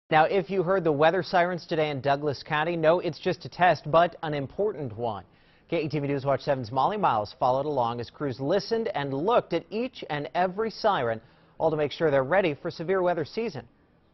Now, if you heard the weather sirens today in Douglas County, no, it's just a test, but an important one. KETV News Watch 7's Molly Miles followed along as crews listened and looked at each and every siren, all to make sure they're ready for severe weather season.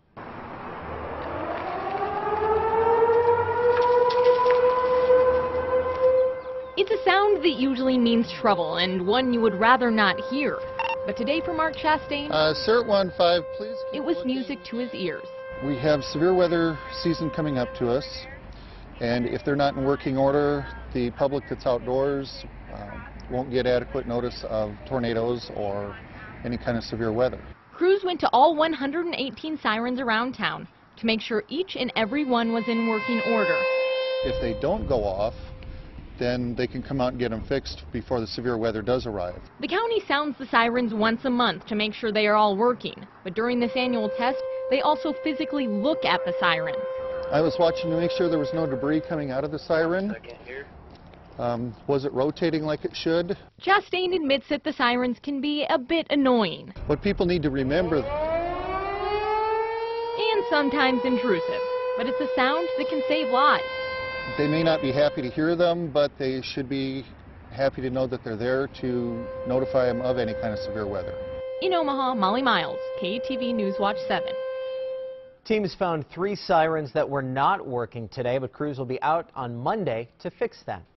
It's a sound that usually means trouble and one you would rather not hear. But today for Mark Chastain, Siren 15, please. It was music to his ears. We have severe weather season coming up to us, and if they're not in working order, the public that's outdoors won't get adequate notice of tornadoes or any kind of severe weather. Crews went to all 118 sirens around town to make sure each and every one was in working order. If they don't go off, then they can come out and get them fixed before the severe weather does arrive. The county sounds the sirens once a month to make sure they are all working. But during this annual test, they also physically look at the sirens. I was watching to make sure there was no debris coming out of the siren. Was it rotating like it should? Chastain admits that the sirens can be a bit annoying. What people need to remember, And sometimes intrusive. But it's a sound that can save lives. they may not be happy to hear them, but they should be happy to know that they're there to notify them of any kind of severe weather. In Omaha, Molly Miles, KETV News Watch 7. Teams found 3 sirens that were not working today, but crews will be out on Monday to fix them.